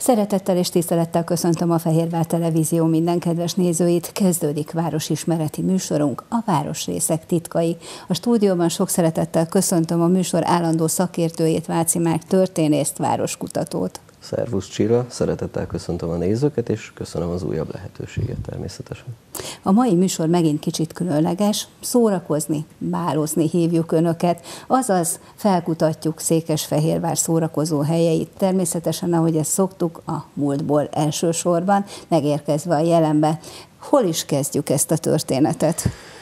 Szeretettel és tisztelettel köszöntöm a Fehérvár Televízió minden kedves nézőit. Kezdődik városismereti műsorunk, a Városrészek titkai. A stúdióban sok szeretettel köszöntöm a műsor állandó szakértőjét, Váci Márk történészt, városkutatót. Szervusz Csilla, szeretettel köszöntöm a nézőket, és köszönöm az újabb lehetőséget természetesen. A mai műsor megint kicsit különleges, szórakozni, bálozni hívjuk Önöket, azaz felkutatjuk Székesfehérvár szórakozó helyeit, természetesen, ahogy ezt szoktuk, a múltból elsősorban, megérkezve a jelenbe. Hol is kezdjük ezt a történetet?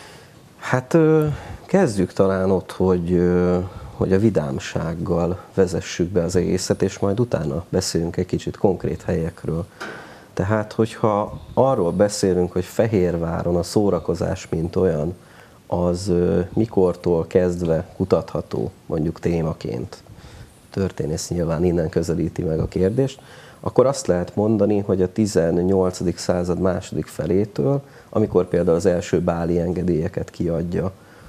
Hát kezdjük talán ott, hogy a vidámsággal vezessük be az egészet, és majd utána beszélünk egy kicsit konkrét helyekről. Tehát, hogyha arról beszélünk, hogy Fehérváron a szórakozás mint olyan, az mikortól kezdve kutatható, mondjuk témaként, történész nyilván innen közelíti meg a kérdést, akkor azt lehet mondani, hogy a 18. század második felétől, amikor például az első báli engedélyeket kiadja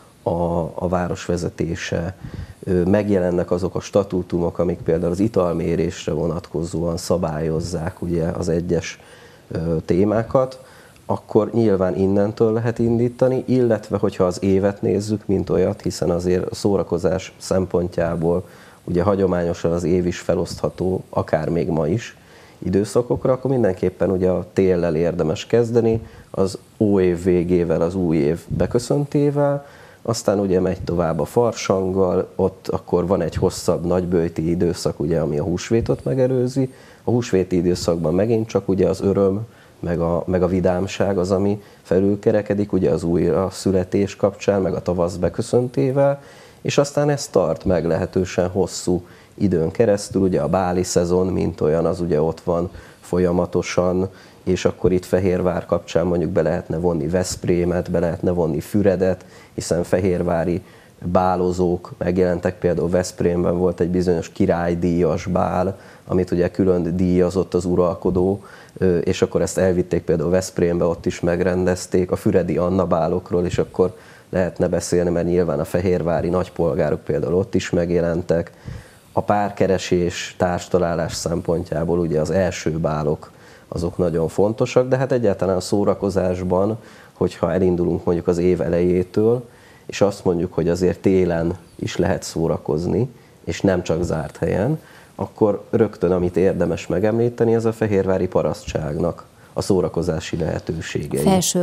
a városvezetése, megjelennek azok a statútumok, amik például az italmérésre vonatkozóan szabályozzák ugye az egyes témákat, akkor nyilván innentől lehet indítani, illetve hogyha az évet nézzük, mint olyat, hiszen azért a szórakozás szempontjából ugye hagyományosan az év is felosztható, akár még ma is időszakokra, akkor mindenképpen ugye a téllel érdemes kezdeni, az óév végével, az új év beköszöntével, aztán ugye megy tovább a farsanggal, ott akkor van egy hosszabb nagyböjti időszak, ugye, ami a húsvétot megelőzi. A húsvéti időszakban megint csak ugye az öröm, meg a vidámság az, ami felülkerekedik, ugye az újra születés kapcsán, meg a tavasz beköszöntével, és aztán ez tart meglehetősen hosszú időn keresztül, ugye a báli szezon, mint olyan, az ugye ott van folyamatosan, és akkor itt Fehérvár kapcsán mondjuk be lehetne vonni Veszprémet, be lehetne vonni Füredet, hiszen fehérvári bálozók megjelentek, például Veszprémben volt egy bizonyos királydíjas bál, amit ugye külön díjazott az uralkodó, és akkor ezt elvitték például Veszprémbe, ott is megrendezték, a füredi Anna bálokról is akkor lehetne beszélni, mert nyilván a fehérvári nagypolgárok például ott is megjelentek. A párkeresés, társtalálás szempontjából ugye az első bálok, azok nagyon fontosak, de hát egyáltalán a szórakozásban, hogyha elindulunk mondjuk az év elejétől, és azt mondjuk, hogy azért télen is lehet szórakozni, és nem csak zárt helyen, akkor rögtön, amit érdemes megemlíteni, az a fehérvári parasztságnak a szórakozási lehetőségei.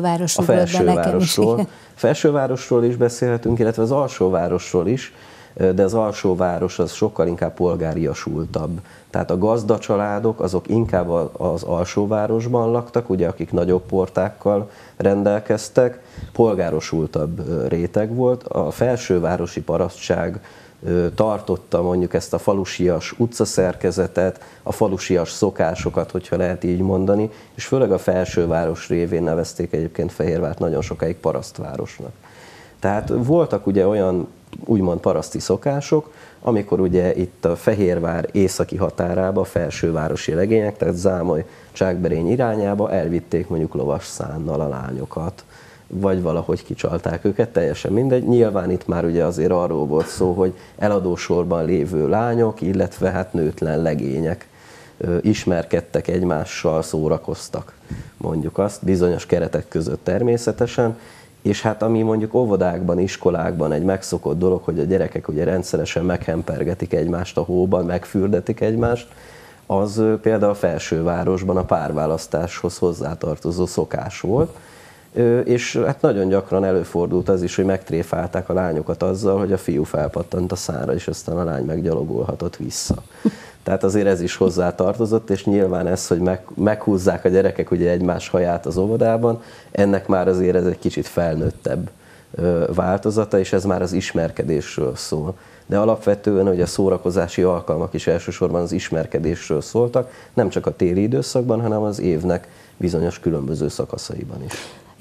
Felsővárosról is beszélhetünk, illetve az alsóvárosról is, de az alsóváros az sokkal inkább polgáriasultabb. Tehát a gazdacsaládok azok inkább az alsóvárosban laktak, ugye, akik nagyobb portákkal rendelkeztek, polgárosultabb réteg volt. A felsővárosi parasztság tartotta mondjuk ezt a falusias utcaszerkezetet, a falusias szokásokat, hogyha lehet így mondani, és főleg a felsőváros révén nevezték egyébként Fehérvárt nagyon sokáig parasztvárosnak. Tehát voltak ugye olyan úgymond paraszti szokások, amikor ugye itt a Fehérvár északi határába a felsővárosi legények, tehát Zámoly, Csákberény irányába elvitték mondjuk lovasszánnal a lányokat, vagy valahogy kicsalták őket, teljesen mindegy. Nyilván itt már ugye azért arról volt szó, hogy eladósorban lévő lányok, illetve hát nőtlen legények ismerkedtek egymással, szórakoztak, mondjuk azt, bizonyos keretek között természetesen. És hát ami mondjuk óvodákban, iskolákban egy megszokott dolog, hogy a gyerekek ugye rendszeresen meghempergetik egymást a hóban, megfürdetik egymást, az például a felsővárosban a párválasztáshoz hozzátartozó szokás volt. És hát nagyon gyakran előfordult az is, hogy megtréfálták a lányokat azzal, hogy a fiú felpattant a szánra, és aztán a lány meggyalogolhatott vissza. Tehát azért ez is hozzátartozott, és nyilván ez, hogy meghúzzák a gyerekek ugye egymás haját az óvodában, ennek már azért ez egy kicsit felnőttebb változata, és ez már az ismerkedésről szól. De alapvetően ugye a szórakozási alkalmak is elsősorban az ismerkedésről szóltak, nem csak a téli időszakban, hanem az évnek bizonyos különböző szakaszaiban is.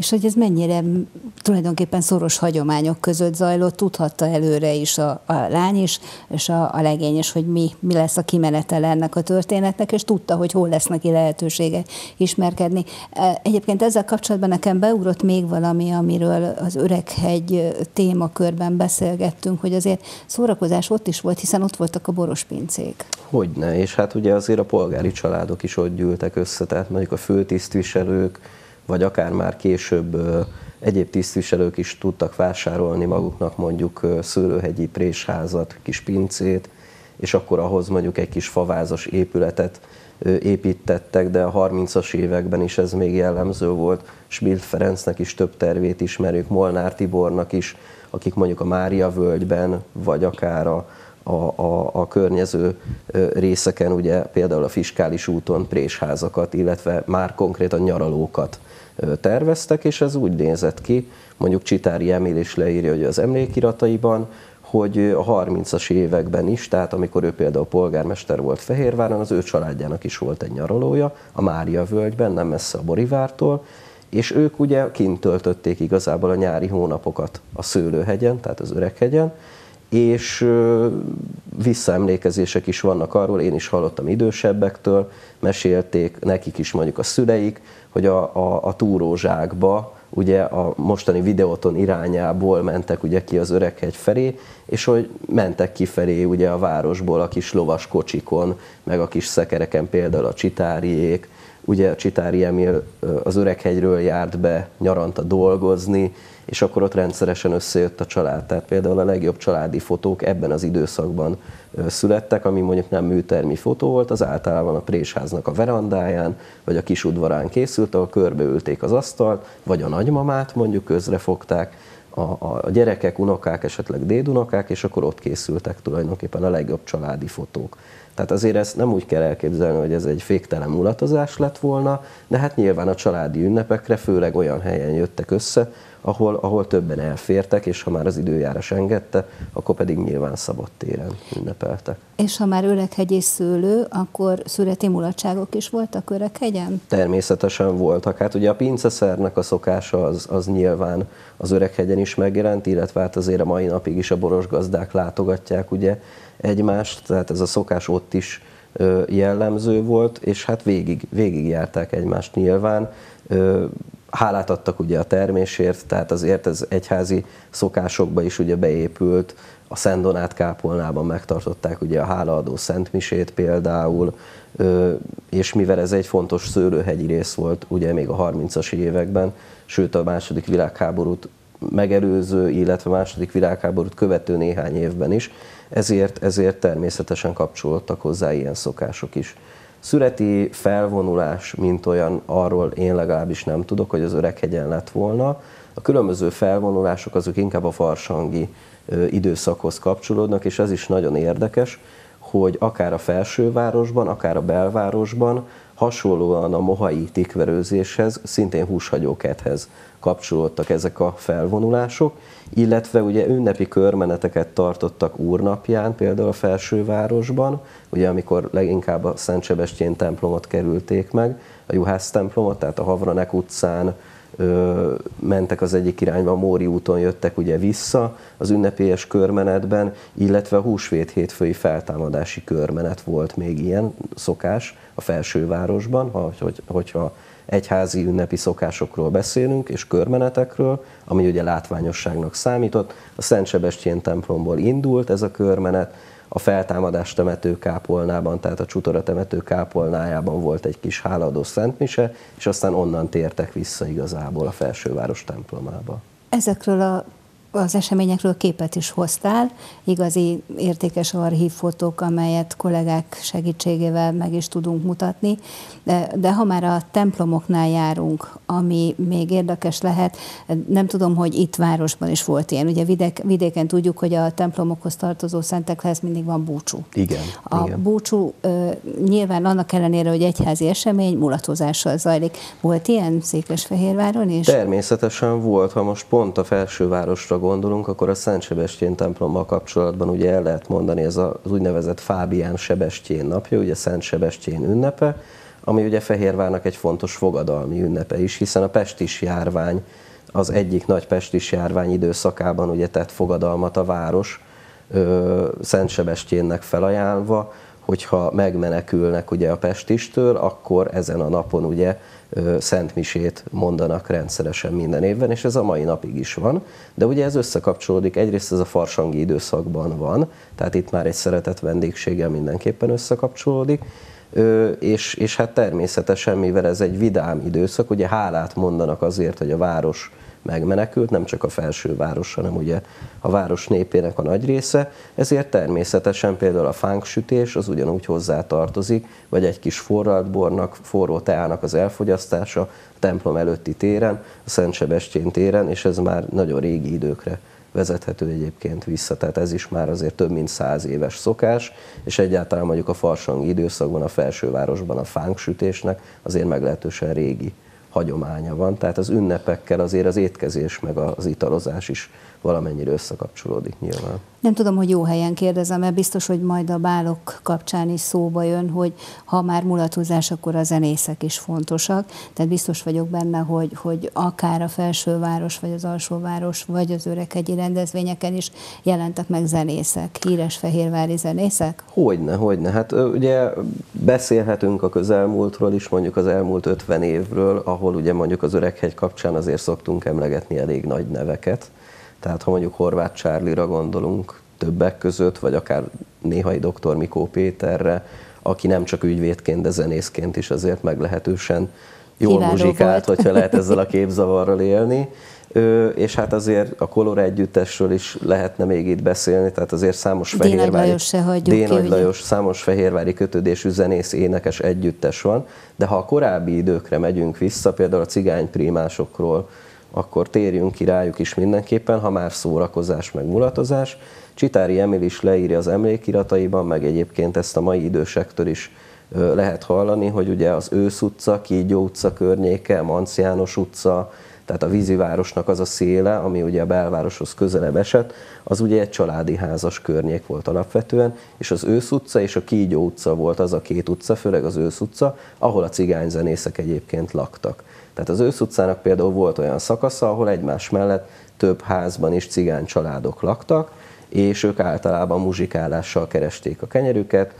és hogy ez mennyire tulajdonképpen szoros hagyományok között zajlott, tudhatta előre is a lány is, és a legény is, hogy mi lesz a kimenetele ennek a történetnek, és tudta, hogy hol lesz neki lehetősége ismerkedni. Egyébként ezzel kapcsolatban nekem beugrott még valami, amiről az Öreghegy témakörben beszélgettünk, hogy azért szórakozás ott is volt, hiszen ott voltak a borospincék. Hogyne, és hát ugye azért a polgári családok is ott gyűltek össze, tehát mondjuk a főtisztviselők, vagy akár már később egyéb tisztviselők is tudtak vásárolni maguknak mondjuk szőlőhegyi présházat, kis pincét, és akkor ahhoz mondjuk egy kis favázas épületet építettek, de a 30-as években is ez még jellemző volt. Schmidt Ferencnek is több tervét ismerjük, Molnár Tibornak is, akik mondjuk a Mária-völgyben, vagy akár a környező részeken, ugye például a Fiskális úton présházakat, illetve már konkrétan nyaralókat terveztek, és ez úgy nézett ki, mondjuk Csitári Emil is leírja, hogy az emlékirataiban, hogy a 30-as években is, tehát amikor ő például polgármester volt Fehérváron, az ő családjának is volt egy nyaralója, a Mária-völgyben, nem messze a Borivártól, és ők ugye kint töltötték igazából a nyári hónapokat a Szőlőhegyen, tehát az Öreghegyen, és visszaemlékezések is vannak arról, én is hallottam idősebbektől, mesélték nekik is mondjuk a szüleik, hogy a túrózsákba, ugye a mostani Videóton irányából mentek ugye ki az Öreghegy felé, és hogy mentek kifelé ugye a városból a kis lovas kocsikon, meg a kis szekereken, például a Csitáriék, ugye a Csitári Emil az Öreghegyről járt be nyaranta dolgozni, és akkor ott rendszeresen összejött a család. Tehát például a legjobb családi fotók ebben az időszakban születtek, ami mondjuk nem műtermi fotó volt, az általában a présháznak a verandáján, vagy a kis udvarán készült, ahol körbeülték az asztalt, vagy a nagymamát mondjuk közrefogták, a gyerekek, unokák, esetleg dédunokák, és akkor ott készültek tulajdonképpen a legjobb családi fotók. Tehát azért ezt nem úgy kell elképzelni, hogy ez egy féktelen mulatozás lett volna, de hát nyilván a családi ünnepekre főleg olyan helyen jöttek össze, ahol többen elfértek, és ha már az időjárás engedte, akkor pedig nyilván szabadtéren ünnepeltek. És ha már Öreghegyi szőlő, akkor születi mulatságok is voltak Öreghegyen? Természetesen voltak. Hát ugye a pinceszernek a szokása az nyilván az Öreghegyen is megjelent, illetve hát azért a mai napig is a borosgazdák látogatják ugye egymást, tehát ez a szokás ott is jellemző volt, és hát végig járták egymást nyilván. Hálát adtak ugye a termésért, tehát azért ez egyházi szokásokba is ugye beépült, a Szent Donát kápolnában megtartották ugye a hálaadó szentmisét például, és mivel ez egy fontos szőlőhegyi rész volt ugye még a 30-as években, sőt a második világháborút megelőző, illetve a második világháborút követő néhány évben is, ezért természetesen kapcsolódtak hozzá ilyen szokások is. Születi felvonulás, mint olyan, arról én legalábbis nem tudok, hogy az Öreghegyen lett volna. A különböző felvonulások azok inkább a farsangi időszakhoz kapcsolódnak, és ez is nagyon érdekes, hogy akár a felsővárosban, akár a belvárosban hasonlóan a mohai tikverőzéshez, szintén húshagyókedhez kapcsolódtak ezek a felvonulások, illetve ugye ünnepi körmeneteket tartottak úrnapján, például a felsővárosban, ugye amikor leginkább a Szent Sebestyén templomot kerülték meg, a Juhász templomot, tehát a Havranek utcán mentek az egyik irányba, a Móri úton jöttek ugye vissza az ünnepélyes körmenetben, illetve a húsvét hétfői feltámadási körmenet volt még ilyen szokás a felsővárosban, hogyha egyházi ünnepi szokásokról beszélünk, és körmenetekről, ami ugye látványosságnak számított. A Szent Sebestyén templomból indult ez a körmenet, a feltámadás temetőkápolnában, tehát a Csutora temetőkápolnájában volt egy kis hálaadó szentmise, és aztán onnan tértek vissza igazából a felsőváros templomába. Ezekről az eseményekről képet is hoztál, igazi értékes archívfotók, amelyet kollégák segítségével meg is tudunk mutatni, de ha már a templomoknál járunk, ami még érdekes lehet, nem tudom, hogy itt városban is volt ilyen. Ugye vidéken tudjuk, hogy a templomokhoz tartozó szentekhez mindig van búcsú. Igen. Búcsú nyilván annak ellenére, hogy egyházi esemény, mulatozással zajlik. Volt ilyen Székesfehérváron is? Természetesen volt. Ha most pont a felsővárosra gondolunk, akkor a Szent Sebestyén templommal kapcsolatban ugye el lehet mondani, ez az úgynevezett Fábián Sebestyén napja, ugye Szent Sebestyén ünnepe, ami ugye Fehérvárnak egy fontos fogadalmi ünnepe is, hiszen a pestis járvány, az egyik nagy pestis járvány időszakában ugye tett fogadalmat a város Szent Sebestyénnek felajánlva, hogyha megmenekülnek ugye a pestistől, akkor ezen a napon ugye szentmisét mondanak rendszeresen minden évben, és ez a mai napig is van. De ugye ez összekapcsolódik, egyrészt ez a farsangi időszakban van, tehát itt már egy szeretett vendégséggel mindenképpen összekapcsolódik, és hát természetesen, mivel ez egy vidám időszak, ugye hálát mondanak azért, hogy a város megmenekült, nem csak a felsőváros, hanem ugye a város népének a nagy része, ezért természetesen például a fánksütés az ugyanúgy hozzá tartozik, vagy egy kis forralt bornak, forró teának az elfogyasztása a templom előtti téren, a Szent Sebestyén téren, és ez már nagyon régi időkre vezethető egyébként vissza, tehát ez is már azért több mint 100 éves szokás, és egyáltalán mondjuk a farsangi időszakban, a felsővárosban a fánksütésnek azért meglehetősen régi hagyománya van, tehát az ünnepekkel azért az étkezés meg az italozás is valamennyire összekapcsolódik nyilván. Nem tudom, hogy jó helyen kérdezem, mert biztos, hogy majd a bálok kapcsán is szóba jön, hogy ha már mulatozás, akkor a zenészek is fontosak. Tehát biztos vagyok benne, hogy akár a felsőváros, vagy az alsóváros, vagy az öreghegyi rendezvényeken is jelentek meg zenészek, híres fehérvári zenészek? Hogyne. Hát ugye beszélhetünk a közelmúltról is, mondjuk az elmúlt 50 évről, ahol ugye mondjuk az Öreghegy kapcsán azért szoktunk emlegetni elég nagy neveket. Tehát ha mondjuk Horváth Csárlira gondolunk többek között, vagy akár néhai dr. Mikó Péterre, aki nem csak ügyvédként, de zenészként is azért meglehetősen jól kiváló muzsikált, volt. hogyha lehet ezzel a képzavarral élni. És hát azért a Kolor együttesről is lehetne még itt beszélni, tehát azért számos számos fehérvári kötődésű zenész, énekes együttes van, de ha a korábbi időkre megyünk vissza, például a cigányprímásokról, akkor térjünk ki rájuk is mindenképpen, ha már szórakozás meg mulatozás. Csitári Emil is leírja az emlékirataiban, meg egyébként ezt a mai idősektől is lehet hallani, hogy ugye az Ősz utca, Kígyó utca környéke, Manc János utca, tehát a vízivárosnak az a széle, ami ugye a belvároshoz közelebb esett, az ugye egy családi házas környék volt alapvetően, és az Ősz utca és a Kígyó utca volt az a két utca, főleg az Ősz utca, ahol a cigányzenészek egyébként laktak. Tehát az Ősz utcának például volt olyan szakasza, ahol egymás mellett több házban is cigány családok laktak, és ők általában muzsikálással keresték a kenyerüket.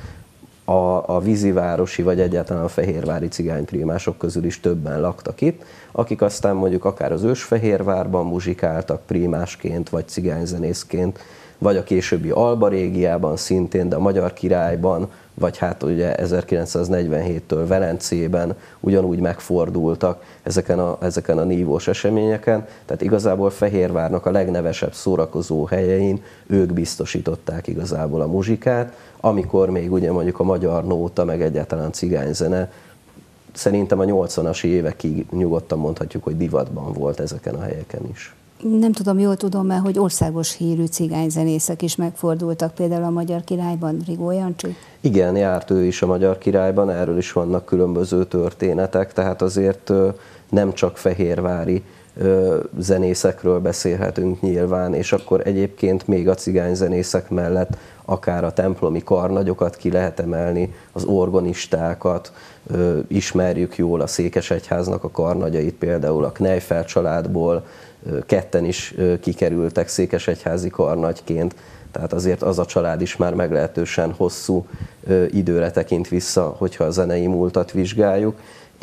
A vízivárosi vagy egyáltalán a fehérvári cigányprímások közül is többen laktak itt, akik aztán mondjuk akár az Ősfehérvárban muzsikáltak prímásként, vagy cigányzenészként, vagy a későbbi Alba régiában szintén, de a Magyar Királyban, vagy hát ugye 1947-től Velencében ugyanúgy megfordultak ezeken a nívós eseményeken, tehát igazából Fehérvárnak a legnevesebb szórakozó helyein ők biztosították igazából a muzsikát, amikor még ugye mondjuk a magyar nóta, meg egyáltalán cigányzene szerintem a 80-as évekig nyugodtan mondhatjuk, hogy divatban volt ezeken a helyeken is. Nem tudom, jól tudom-e, hogy országos hírű cigányzenészek is megfordultak, például a Magyar Királyban, Rigó Jancsi? Igen, járt ő is a Magyar Királyban, erről is vannak különböző történetek, tehát azért nem csak fehérvári zenészekről beszélhetünk nyilván, és akkor egyébként még a cigányzenészek mellett akár a templomi karnagyokat ki lehet emelni, az orgonistákat, ismerjük jól a Székesegyháznak a karnagyait, például a Kneifer családból ketten is kikerültek székesegyházi karnagyként, tehát azért az a család is már meglehetősen hosszú időre tekint vissza, hogyha a zenei múltat vizsgáljuk,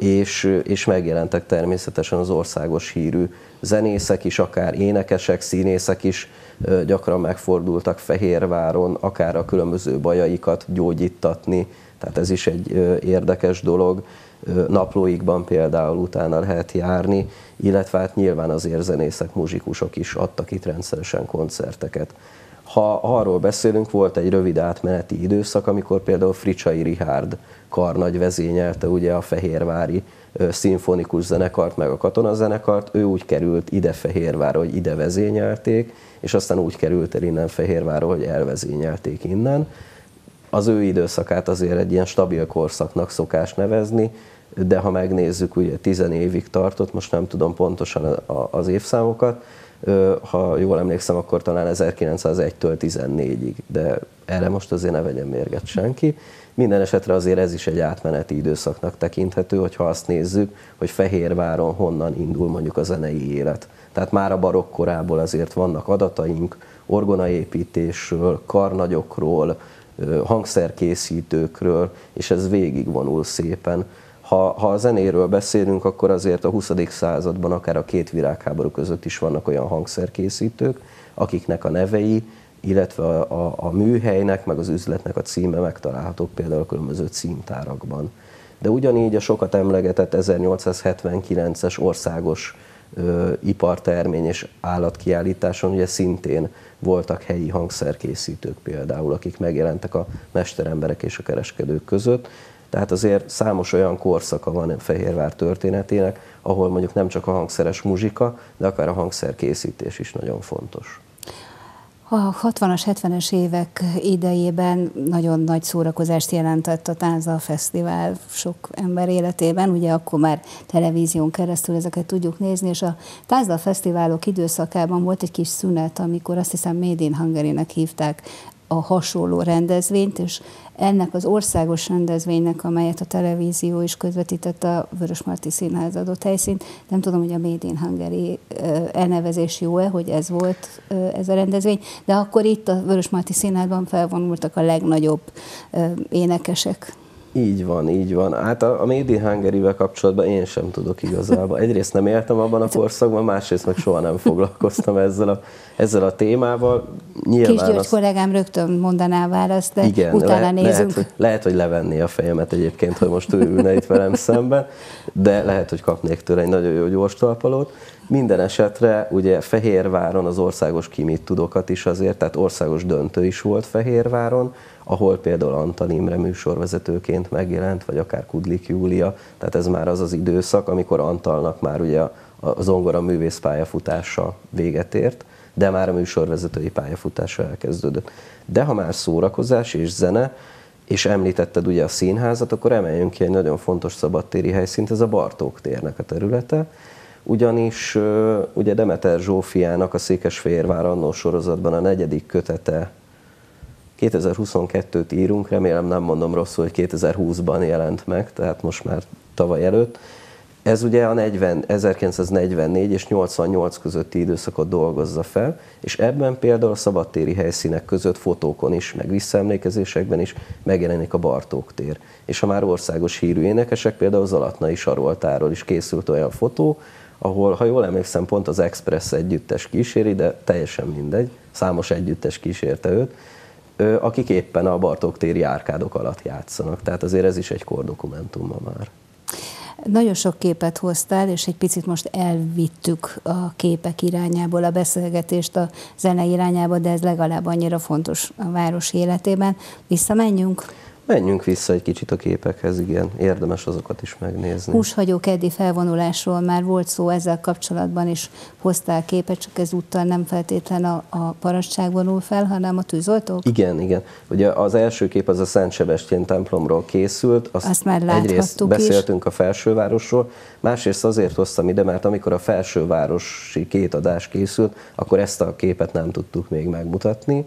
és megjelentek természetesen az országos hírű zenészek is, akár énekesek, színészek is gyakran megfordultak Fehérváron, akár a különböző bajaikat gyógyítatni, tehát ez is egy érdekes dolog. Naplóikban például utána lehet járni, illetve hát nyilván azért zenészek, muzsikusok is adtak itt rendszeresen koncerteket. Ha arról beszélünk, volt egy rövid átmeneti időszak, amikor például Fricsay Richárd karnagy vezényelte ugye a fehérvári szimfonikus zenekart, meg a katonazenekart, ő úgy került ide Fehérvárra, hogy ide vezényelték, és aztán úgy került el innen Fehérvárra, hogy elvezényelték innen. Az ő időszakát azért egy ilyen stabil korszaknak szokás nevezni, de ha megnézzük, ugye 10 évig tartott, most nem tudom pontosan az évszámokat, ha jól emlékszem, akkor talán 1901-től 14-ig, de erre most azért ne vegyen mérget senki. Minden esetre azért ez is egy átmeneti időszaknak tekinthető, hogyha azt nézzük, hogy Fehérváron honnan indul mondjuk a zenei élet. Tehát már a barokk korából azért vannak adataink, orgonaépítésről, karnagyokról, hangszerkészítőkről, és ez végigvonul szépen. Ha a zenéről beszélünk, akkor azért a 20. században akár a két világháború között is vannak olyan hangszerkészítők, akiknek a nevei, illetve a műhelynek, meg az üzletnek a címe megtalálhatók például a különböző címtárakban. De ugyanígy a sokat emlegetett 1879-es országos ipartermény és állatkiállításon ugye szintén voltak helyi hangszerkészítők például, akik megjelentek a mesteremberek és a kereskedők között. Tehát azért számos olyan korszaka van Fehérvár történetének, ahol mondjuk nem csak a hangszeres muzsika, de akár a hangszerkészítés is nagyon fontos. A 60-as, 70-es évek idejében nagyon nagy szórakozást jelentett a Tánza Fesztivál sok ember életében, ugye akkor már televízión keresztül ezeket tudjuk nézni, és a Tánza Fesztiválok időszakában volt egy kis szünet, amikor azt hiszem Made in Hungary-nek hívták a hasonló rendezvényt, és ennek az országos rendezvénynek, amelyet a televízió is közvetített, a Vörösmarty Színház adott helyszínt. Nem tudom, hogy a Made in Hungary elnevezés jó-e, hogy ez volt ez a rendezvény, de akkor itt a Vörösmarty Színházban felvonultak a legnagyobb énekesek. Így van, így van. Hát a Made in Hungary-vel kapcsolatban én sem tudok igazából. Egyrészt nem éltem abban a korszakban, másrészt meg soha nem foglalkoztam ezzel a témával. Kis György kollégám rögtön mondaná választ, de igen, utána nézünk. Lehet, hogy levenné a fejemet egyébként, hogy most ő ülne itt velem szemben, de lehet, hogy kapnék tőle egy nagyon jó gyors talpalót. Minden esetre ugye Fehérváron az országos Ki mit tudokat is azért, tehát országos döntő is volt Fehérváron, ahol például Antal Imre műsorvezetőként megjelent, vagy akár Kudlik Júlia, tehát ez már az az időszak, amikor Antalnak már ugye a zongora művész pályafutása véget ért, de már a műsorvezetői pályafutása elkezdődött. De ha már szórakozás és zene, és említetted ugye a színházat, akkor emeljünk ki egy nagyon fontos szabadtéri helyszínt, ez a Bartók térnek a területe, ugyanis ugye Demeter Zsófiának a Székesfehérvár annó sorozatban a 4. kötete, 2022-t írunk, remélem nem mondom rosszul, hogy 2020-ban jelent meg, tehát most már tavaly előtt. Ez ugye a 1944 és 88 közötti időszakot dolgozza fel, és ebben például a szabadtéri helyszínek között fotókon is, meg visszaemlékezésekben is megjelenik a Bartók tér. És ha már országos hírű énekesek, például Zalatnai Saroltáról is készült olyan fotó, ahol, ha jól emlékszem, pont az Express együttes kíséri, de teljesen mindegy, számos együttes kísérte őt, akik éppen a Bartók téri árkádok alatt játszanak. Tehát azért ez is egy kordokumentum ma már. Nagyon sok képet hoztál, és egy picit most elvittük a képek irányából a beszélgetést a zene irányába, de ez legalább annyira fontos a város életében. Visszamenjünk? Menjünk vissza egy kicsit a képekhez, igen, érdemes azokat is megnézni. Húshagyó keddi felvonulásról már volt szó, ezzel kapcsolatban is hoztál képet, csak ezúttal nem feltétlen a parasság vonul fel, hanem a tűzoltók? Igen, igen. Ugye az első kép az a Szent Sebestyén templomról készült, azt már egyrészt beszéltünk a Felsővárosról, másrészt azért hoztam ide, mert amikor a Felsővárosi 2 adás készült, akkor ezt a képet nem tudtuk még megmutatni,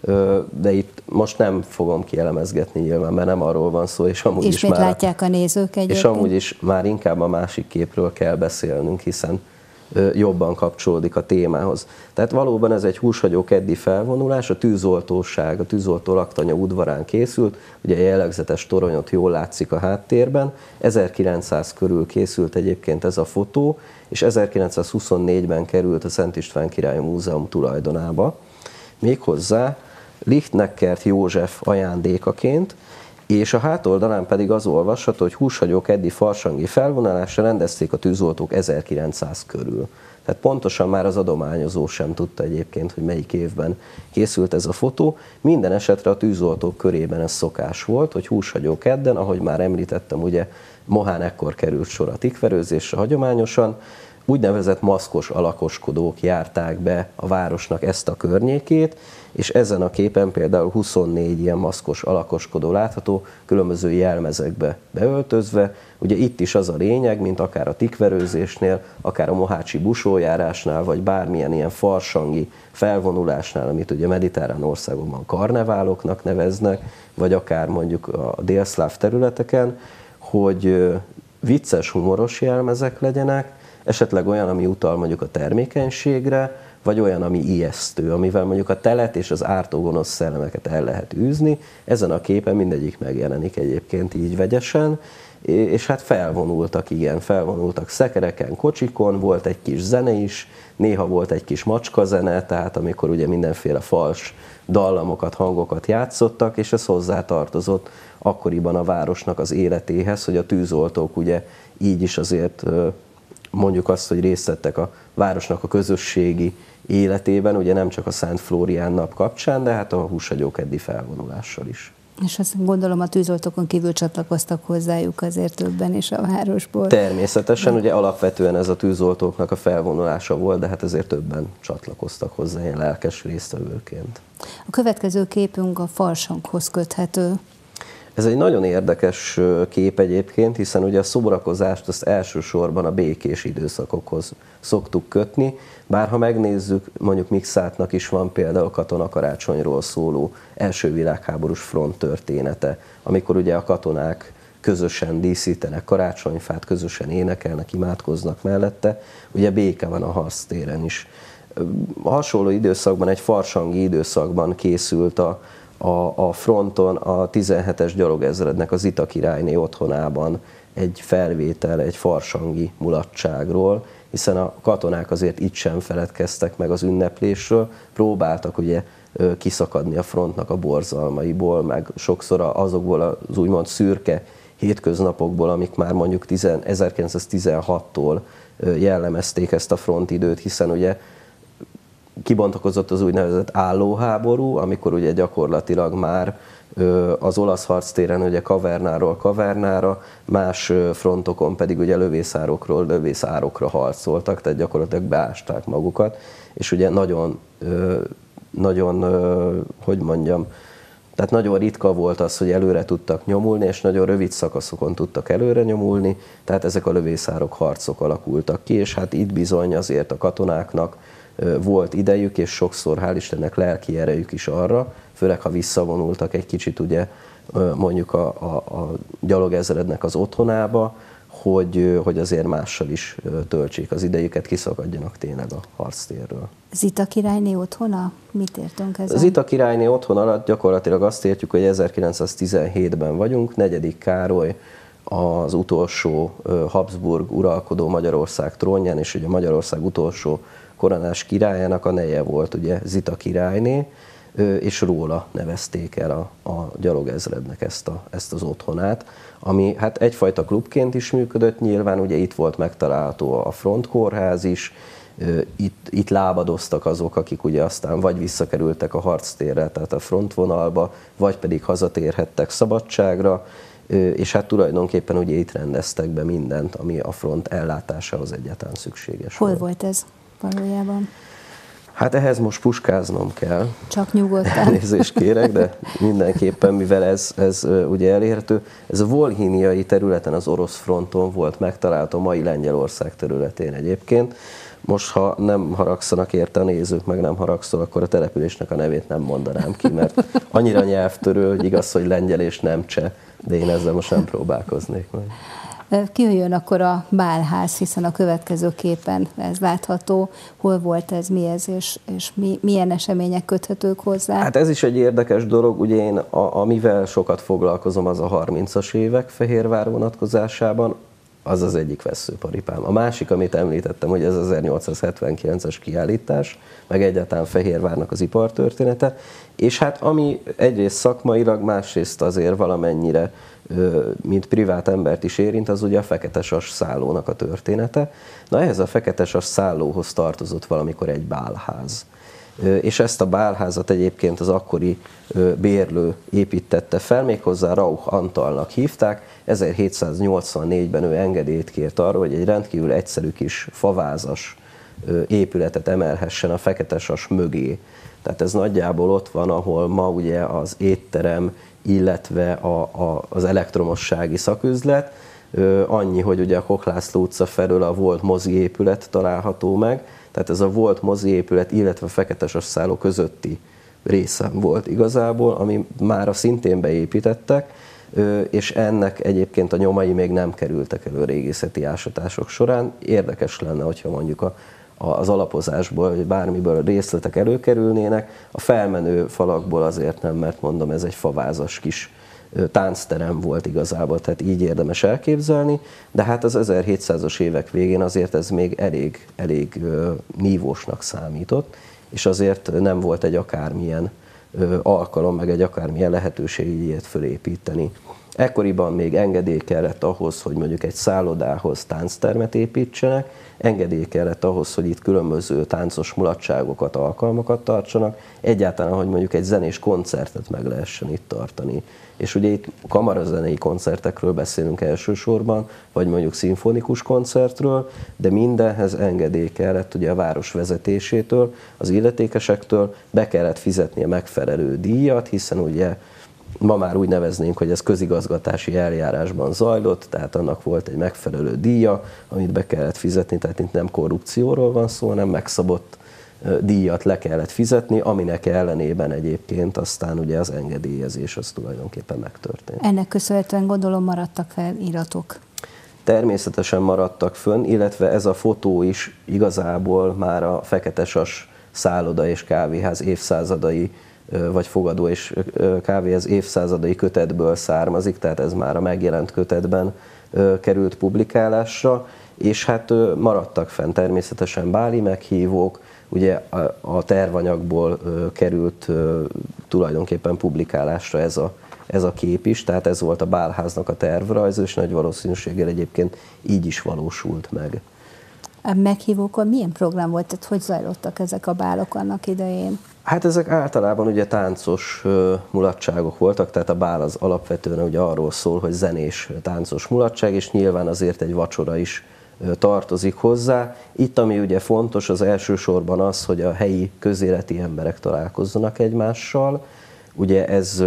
de itt most nem fogom kielemezgetni nyilván, mert nem arról van szó, és amúgy is már látják a nézők egyébként. És amúgy is már inkább a másik képről kell beszélnünk, hiszen jobban kapcsolódik a témához. Tehát valóban ez egy húshagyó keddi felvonulás, a tűzoltóság, a tűzoltó laktanya udvarán készült, ugye a jellegzetes toronyot jól látszik a háttérben, 1900 körül készült egyébként ez a fotó, és 1924-ben került a Szent István Király Múzeum tulajdonába, méghozzá Lichtneckert József ajándékaként, és a hátoldalán pedig az olvasható, hogy húshagyó keddi farsangi felvonulásra rendezték a tűzoltók 1900 körül. Tehát pontosan már az adományozó sem tudta egyébként, hogy melyik évben készült ez a fotó. Minden esetre a tűzoltók körében ez szokás volt, hogy húshagyó kedden, ahogy már említettem, ugye Mohán ekkor került sor a tikverőzésre hagyományosan, úgynevezett maszkos alakoskodók járták be a városnak ezt a környékét, és ezen a képen például 24 ilyen maszkos alakoskodó látható, különböző jelmezekbe beöltözve. Ugye itt is az a lényeg, mint akár a tikverőzésnél, akár a mohácsi busójárásnál, vagy bármilyen ilyen farsangi felvonulásnál, amit ugye mediterrán országokban karneváloknak neveznek, vagy akár mondjuk a délszláv területeken, hogy vicces, humoros jelmezek legyenek, esetleg olyan, ami utal mondjuk a termékenységre, vagy olyan, ami ijesztő, amivel mondjuk a telet és az ártógonosz szellemeket el lehet űzni. Ezen a képen mindegyik megjelenik egyébként így vegyesen, és hát felvonultak szekereken, kocsikon, volt egy kis zene is, néha volt egy kis macskazene, tehát amikor ugye mindenféle fals dallamokat, hangokat játszottak, és ez hozzátartozott akkoriban a városnak az életéhez, hogy a tűzoltók ugye így is azért mondjuk azt, hogy részt vettek a városnak a közösségi életében, ugye nem csak a Szent Flórián nap kapcsán, de hát a húsagyókeddi felvonulással is. És azt gondolom, a tűzoltókon kívül csatlakoztak hozzájuk azért többen is a városból. Természetesen, ugye alapvetően ez a tűzoltóknak a felvonulása volt, de hát ezért többen csatlakoztak hozzá ilyen lelkes résztvevőként. A következő képünk a farsanghoz köthető. Ez egy nagyon érdekes kép egyébként, hiszen ugye a szórakozást azt elsősorban a békés időszakokhoz szoktuk kötni, bár ha megnézzük, mondjuk Mikszáthnak is van például katonakarácsonyról szóló első világháborús front története, amikor ugye a katonák közösen díszítenek karácsonyfát, közösen énekelnek, imádkoznak mellette, ugye béke van a harctéren is. A hasonló időszakban, egy farsangi időszakban készült a fronton a 17-es gyalogezrednek az Zita királyné otthonában egy felvétel egy farsangi mulatságról, hiszen a katonák azért itt sem feledkeztek meg az ünneplésről, próbáltak ugye kiszakadni a frontnak a borzalmaiból, meg sokszor azokból az úgymond szürke hétköznapokból, amik már mondjuk 1916-tól jellemezték ezt a frontidőt, hiszen ugye kibontakozott az úgynevezett állóháború, amikor ugye gyakorlatilag már az olasz harctéren ugye Kavernáról Kavernára, más frontokon pedig ugye lövészárokról lövészárokra harcoltak, tehát gyakorlatilag beásták magukat, és ugye nagyon, hogy mondjam, tehát nagyon ritka volt az, hogy előre tudtak nyomulni, és nagyon rövid szakaszokon tudtak előre nyomulni, tehát ezek a lövészárok harcok alakultak ki, és hát itt bizony azért a katonáknak volt idejük, és sokszor, hál' Istennek, lelki erejük is arra, főleg ha visszavonultak egy kicsit ugye mondjuk a gyalogezrednek az otthonába, hogy azért mással is töltsék az idejüket, kiszakadjanak tényleg a harctérről. Zita királyné otthona? Mit értünk ezen? Zita királyné otthon alatt gyakorlatilag azt értjük, hogy 1917-ben vagyunk, 4. Károly az utolsó Habsburg uralkodó Magyarország trónján, és ugye Magyarország utolsó koronás királyának a neje volt ugye Zita királyné, és róla nevezték el a gyalogezrednek ezt az otthonát, ami hát egyfajta klubként is működött, nyilván ugye itt volt megtalálható a frontkórház is, itt lábadoztak azok, akik ugye aztán vagy visszakerültek a harctérre, tehát a frontvonalba, vagy pedig hazatérhettek szabadságra, és hát tulajdonképpen ugye itt rendeztek be mindent, ami a front ellátásához egyáltalán szükséges. Hol volt ez valójában? Hát ehhez most puskáznom kell. Csak nyugodtan. Elnézést kérek, de mindenképpen, mivel ez ugye elérhető. Ez a volhíniai területen, az orosz fronton volt megtalálható, mai Lengyelország területén egyébként. Most, ha nem haragszanak érte a nézők, meg nem haragszol, akkor a településnek a nevét nem mondanám ki, mert annyira nyelvtörő, hogy igaz, hogy lengyel és nem cseh, de én ezzel most nem próbálkoznék meg. Kijöjjön akkor a bálház, hiszen a következő képen ez látható. Hol volt ez, mi ez, és milyen események köthetők hozzá? Hát ez is egy érdekes dolog. Ugye én, amivel sokat foglalkozom, az a 30-as évek Fehérvár vonatkozásában, az az egyik vesszőparipám. A másik, amit említettem, hogy ez az 1879-es kiállítás, meg egyáltalán Fehérvárnak az ipartörténete, és hát ami egyrészt szakmailag, másrészt azért valamennyire, mint privát embert is érint, az ugye a Feketesas szállónak a története. Na ehhez a Feketesas szállóhoz tartozott valamikor egy bálház. és ezt a bálházat egyébként az akkori bérlő építette fel, méghozzá Rauch Antalnak hívták. 1784-ben ő engedélyt kért arra, hogy egy rendkívül egyszerű kis favázas épületet emelhessen a Feketesas mögé. Tehát ez nagyjából ott van, ahol ma ugye az étterem, illetve az elektromossági szaküzlet. Annyi, hogy ugye a Koch László utca felől a volt mozi épület található meg, tehát ez a volt mozi épület, illetve a Feketesas szálló közötti része volt igazából, ami mára szintén beépítettek, és ennek egyébként a nyomai még nem kerültek elő régészeti ásatások során. Érdekes lenne, hogyha mondjuk az alapozásból, vagy bármiből részletek előkerülnének, a felmenő falakból azért nem, mert mondom, ez egy favázas kis táncterem volt igazából, tehát így érdemes elképzelni, de hát az 1700-as évek végén azért ez még elég nívósnak számított, és azért nem volt egy akármilyen alkalom, meg egy akármilyen lehetőség ilyet fölépíteni. Ekkoriban még engedély kellett ahhoz, hogy mondjuk egy szállodához tánctermet építsenek, engedély kellett ahhoz, hogy itt különböző táncos mulatságokat, alkalmakat tartsanak, egyáltalán, hogy mondjuk egy zenés koncertet meg lehessen itt tartani. És ugye itt kamarazenei koncertekről beszélünk elsősorban, vagy mondjuk szimfonikus koncertről, de mindenhez engedély kellett ugye a város vezetésétől, az illetékesektől, be kellett fizetni a megfelelő díjat, hiszen ugye ma már úgy neveznénk, hogy ez közigazgatási eljárásban zajlott, tehát annak volt egy megfelelő díja, amit be kellett fizetni, tehát itt nem korrupcióról van szó, hanem megszabott díjat le kellett fizetni, aminek ellenében egyébként aztán ugye az engedélyezés az tulajdonképpen megtörtént. Ennek köszönhetően gondolom maradtak fel iratok. Természetesen maradtak fönn, illetve ez a fotó is igazából már a Feketesas szálloda és kávéház évszázadai, vagy fogadó és kávéház évszázadai kötetből származik, tehát ez már a megjelent kötetben került publikálásra, és hát maradtak fenn természetesen báli meghívók, ugye a tervanyagból került tulajdonképpen publikálásra ez a kép is, tehát ez volt a bálháznak a tervrajz, és nagy valószínűséggel egyébként így is valósult meg. A meghívókon milyen program volt, tehát hogy zajlottak ezek a bálok annak idején? Hát ezek általában ugye táncos mulatságok voltak, tehát a bál az alapvetően ugye arról szól, hogy zenés táncos mulatság, és nyilván azért egy vacsora is tartozik hozzá. Itt, ami ugye fontos, az elsősorban az, hogy a helyi közéleti emberek találkozzanak egymással. Ugye ez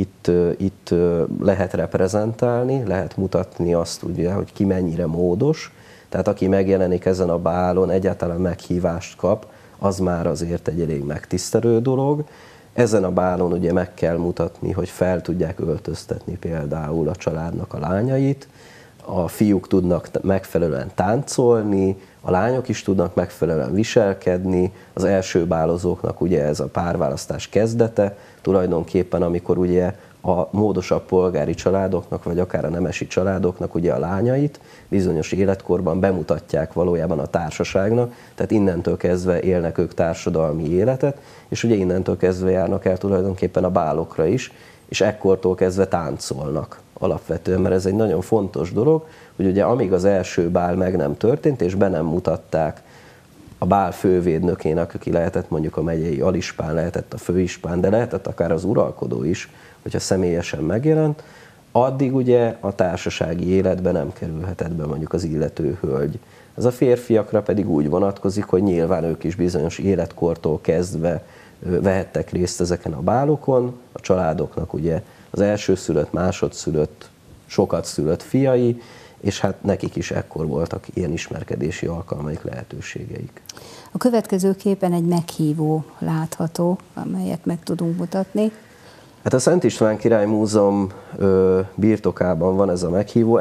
itt lehet reprezentálni, lehet mutatni azt, ugye, hogy ki mennyire módos. Tehát aki megjelenik ezen a bálon, egyáltalán meghívást kap, az már azért egy elég megtisztelő dolog. Ezen a bálon ugye meg kell mutatni, hogy fel tudják öltöztetni például a családnak a lányait, a fiúk tudnak megfelelően táncolni, a lányok is tudnak megfelelően viselkedni, az első bálozóknak ugye ez a párválasztás kezdete, tulajdonképpen amikor ugye a módosabb polgári családoknak, vagy akár a nemesi családoknak ugye a lányait bizonyos életkorban bemutatják valójában a társaságnak, tehát innentől kezdve élnek ők társadalmi életet, és ugye innentől kezdve járnak el tulajdonképpen a bálokra is, és ekkortól kezdve táncolnak alapvetően, mert ez egy nagyon fontos dolog, hogy ugye amíg az első bál meg nem történt, és be nem mutatták a bál fővédnökének, aki lehetett mondjuk a megyei alispán, lehetett a főispán, de lehetett akár az uralkodó is, hogyha személyesen megjelent, addig ugye a társasági életben nem kerülhetett be mondjuk az illető hölgy. Ez a férfiakra pedig úgy vonatkozik, hogy nyilván ők is bizonyos életkortól kezdve vehettek részt ezeken a bálokon, a családoknak ugye az elsőszülött, másodszülött, sokat szülött fiai, és hát nekik is ekkor voltak ilyen ismerkedési alkalmaik, lehetőségeik. A következő képen egy meghívó látható, amelyet meg tudunk mutatni. Hát a Szent István Király Múzeum birtokában van ez a meghívó,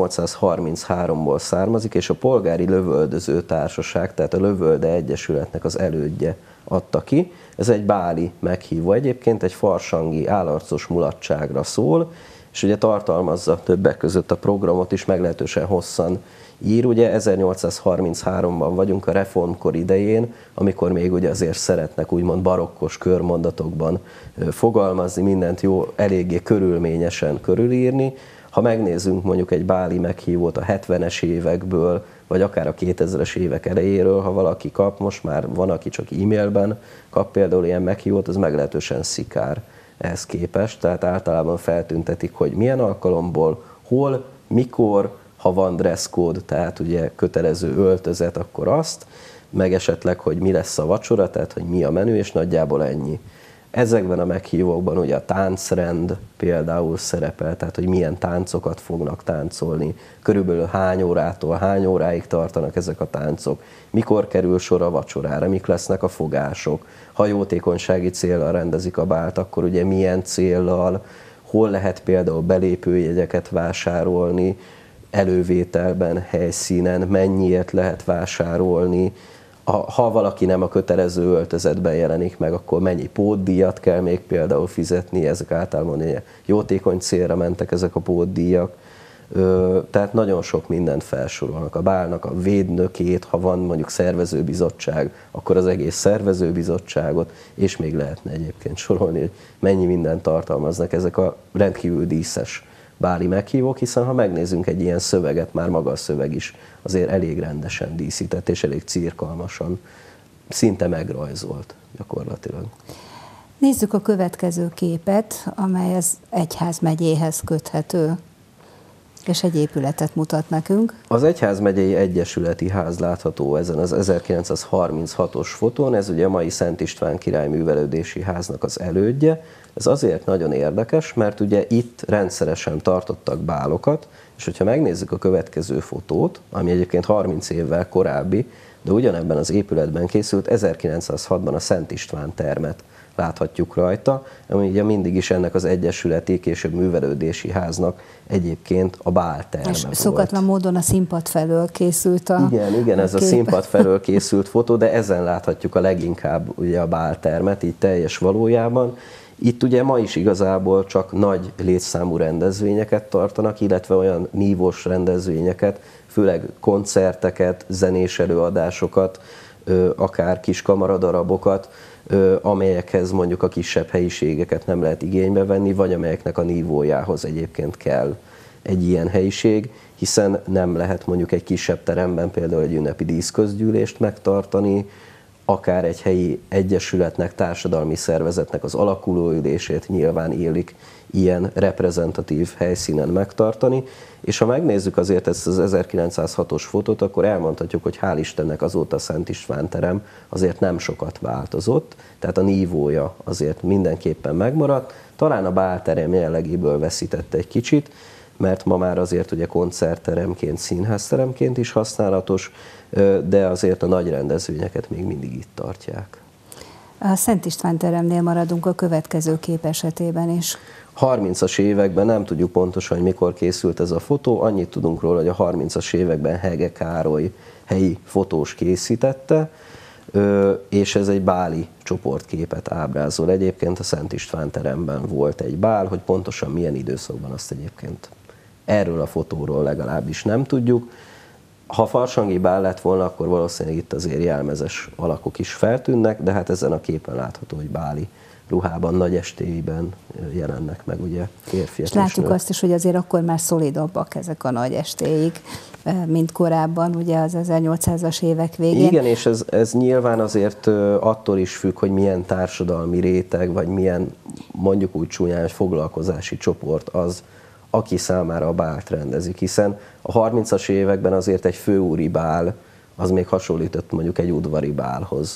1833-ból származik, és a Polgári Lövöldöző Társaság, tehát a Lövölde Egyesületnek az elődje adta ki. Ez egy báli meghívó egyébként, egy farsangi állarcos mulatságra szól, és ugye tartalmazza többek között a programot is, meglehetősen hosszan ír. Ugye 1833-ban vagyunk a reformkor idején, amikor még ugye azért szeretnek úgymond barokkos körmondatokban fogalmazni, mindent jó, eléggé körülményesen körülírni. Ha megnézzünk mondjuk egy báli meghívót a 70-es évekből, vagy akár a 2000-es évek elejéről, ha valaki kap, most már van, aki csak e-mailben kap például ilyen meghívót, az meglehetősen szikár ehhez képest, tehát általában feltüntetik, hogy milyen alkalomból, hol, mikor, ha van dresscode, tehát ugye kötelező öltözet, akkor azt, meg esetleg, hogy mi lesz a vacsora, tehát hogy mi a menü, és nagyjából ennyi. Ezekben a meghívókban ugye a táncrend például szerepel, tehát hogy milyen táncokat fognak táncolni, körülbelül hány órától hány óráig tartanak ezek a táncok, mikor kerül sor a vacsorára, mik lesznek a fogások, ha jótékonysági céllal rendezik a bált, akkor ugye milyen céllal, hol lehet például belépőjegyeket vásárolni, elővételben, helyszínen, mennyiért lehet vásárolni, ha valaki nem a kötelező öltözetben jelenik meg, akkor mennyi pótdíjat kell még például fizetni, ezek általában jótékony célra mentek ezek a pótdíjak. Tehát nagyon sok mindent felsorolnak. A bálnak a védnökét, ha van mondjuk szervezőbizottság, akkor az egész szervezőbizottságot, és még lehetne egyébként sorolni, hogy mennyi mindent tartalmaznak ezek a rendkívül díszes báli meghívók, hiszen ha megnézzünk egy ilyen szöveget, már maga a szöveg is azért elég rendesen díszített, és elég cirkalmasan, szinte megrajzolt gyakorlatilag. Nézzük a következő képet, amely az egyházmegyéhez köthető, és egy épületet mutat nekünk. Az Egyházmegyei Egyesületi Ház látható ezen az 1936-os fotón, ez ugye a mai Szent István Király Művelődési Háznak az elődje. Ez azért nagyon érdekes, mert ugye itt rendszeresen tartottak bálokat, és hogyha megnézzük a következő fotót, ami egyébként 30 évvel korábbi, de ugyanebben az épületben készült, 1906-ban a Szent István termet láthatjuk rajta, ami ugye mindig is ennek az egyesületi, később művelődési háznak egyébként a bálterme és volt. szokatlan módon a színpad felől készült a Igen, ez kép. a színpad felől készült fotó, de ezen láthatjuk a leginkább ugye a báltermet, így teljes valójában. Itt ugye ma is igazából csak nagy létszámú rendezvényeket tartanak, illetve olyan nívós rendezvényeket, főleg koncerteket, zenés előadásokat, akár kis kamaradarabokat, amelyekhez mondjuk a kisebb helyiségeket nem lehet igénybe venni, vagy amelyeknek a nívójához egyébként kell egy ilyen helyiség, hiszen nem lehet mondjuk egy kisebb teremben például egy ünnepi díszközgyűlést megtartani, akár egy helyi egyesületnek, társadalmi szervezetnek az alakulóülését nyilván illik ilyen reprezentatív helyszínen megtartani, és ha megnézzük azért ezt az 1906-os fotót, akkor elmondhatjuk, hogy hál' Istennek azóta a Szent István terem azért nem sokat változott, tehát a nívója azért mindenképpen megmaradt, talán a bálterem jellegéből veszítette egy kicsit, mert ma már azért ugye koncertteremként, színházteremként is használatos, de azért a nagy rendezvényeket még mindig itt tartják. A Szent István teremnél maradunk a következő kép esetében is. 30-as években nem tudjuk pontosan, hogy mikor készült ez a fotó, annyit tudunk róla, hogy a 30-as években Hege Károly helyi fotós készítette, és ez egy báli csoportképet ábrázol. Egyébként a Szent István teremben volt egy bál, hogy pontosan milyen időszakban, azt egyébként erről a fotóról legalábbis nem tudjuk. Ha farsangi bál lett volna, akkor valószínűleg itt azért jelmezes alakok is feltűnnek, de hát ezen a képen látható, hogy báli ruhában, nagy estéiben jelennek meg ugye férfiak. És látjuk azt is, hogy azért akkor már szolidabbak ezek a nagy estéik, mint korábban, ugye az 1800-as évek végén. Igen, és ez nyilván azért attól is függ, hogy milyen társadalmi réteg, vagy milyen mondjuk úgy csúnyán, foglalkozási csoport az, aki számára a bált rendezik, hiszen a 30-as években azért egy főúri bál, az még hasonlított mondjuk egy udvari bálhoz,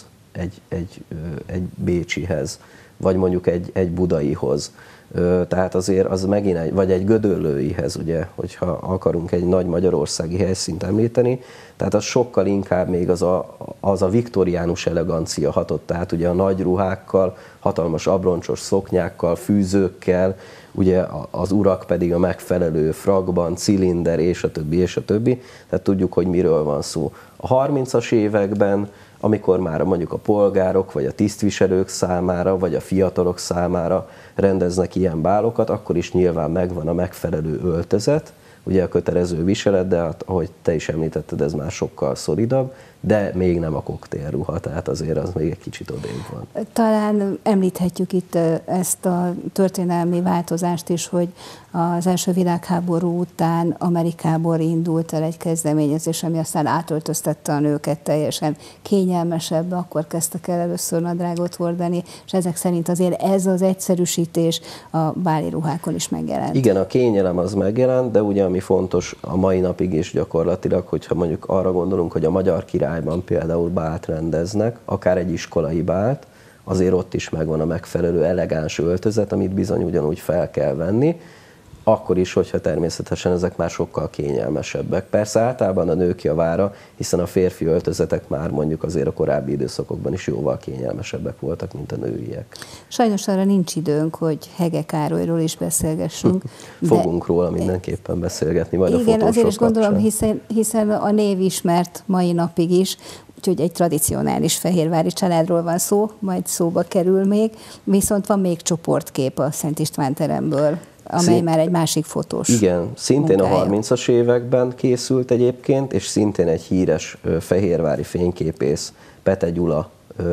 egy bécsihez, vagy mondjuk egy budaihoz. Tehát azért az megint vagy egy gödöllőihez, ugye, hogyha akarunk egy nagy magyarországi helyszínt említeni, tehát az sokkal inkább még az a viktoriánus elegancia hatott, tehát ugye a nagy ruhákkal, hatalmas abroncsos szoknyákkal, fűzőkkel, ugye az urak pedig a megfelelő frakban, cilinder, és a többi, és a többi. Tehát tudjuk, hogy miről van szó. A 30-as években, amikor már mondjuk a polgárok, vagy a tisztviselők számára, vagy a fiatalok számára rendeznek ilyen bálokat, akkor is nyilván megvan a megfelelő öltözet, ugye a kötelező viselet, de hát, ahogy te is említetted, ez már sokkal szolidabb, de még nem a koktélruha, tehát azért az még egy kicsit odébb van. Talán említhetjük itt ezt a történelmi változást is, hogy az első világháború után Amerikából indult el egy kezdeményezés, ami aztán átöltöztette a nőket teljesen kényelmesebb, akkor kezdtek el először nadrágot hordani, és ezek szerint azért ez az egyszerűsítés a báli ruhákon is megjelent. Igen, a kényelem az megjelent, de ugye ami fontos a mai napig is gyakorlatilag, hogyha mondjuk arra gondolunk, hogy a Magyar Királyban például bált rendeznek, akár egy iskolai bált, azért ott is megvan a megfelelő elegáns öltözet, amit bizony ugyanúgy fel kell venni, akkor is, hogyha természetesen ezek már sokkal kényelmesebbek. Persze általában a nők javára, hiszen a férfi öltözetek már mondjuk azért a korábbi időszakokban is jóval kényelmesebbek voltak, mint a nőiek. Sajnos arra nincs időnk, hogy Hege Károlyról is beszélgessünk. Fogunk róla mindenképpen beszélgetni, majd igen, a fotósok azért is gondolom, kapcsán. hiszen a név ismert mai napig is, úgyhogy egy tradicionális fehérvári családról van szó, majd szóba kerül még, viszont van még csoportkép a Szent István teremből, amely már egy másik fotós. Igen, szintén munkája. A 30-as években készült egyébként, és szintén egy híres fehérvári fényképész, Pete Gyula